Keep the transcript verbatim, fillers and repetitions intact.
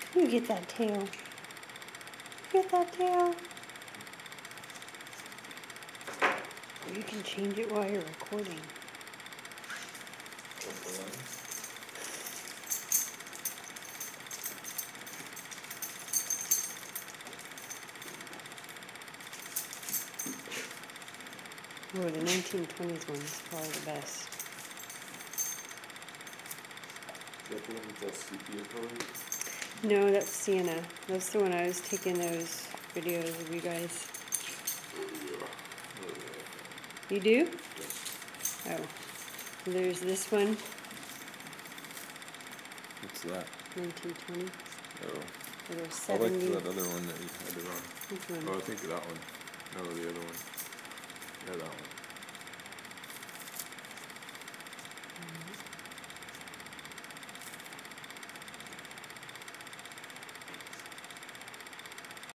You get that tail. Get that tail. You can change it while you're recording. Oh, the nineteen twenties one is probably the best. Is that the one with the sepia color? No, that's Sienna. That's the one I was taking those videos of you guys. You do? Oh. There's this one. What's that? nineteen twenty. Oh. There's I like seventy. that other one that you had it on. Which one? Oh, I think that one. No, the other one. Yeah, that one.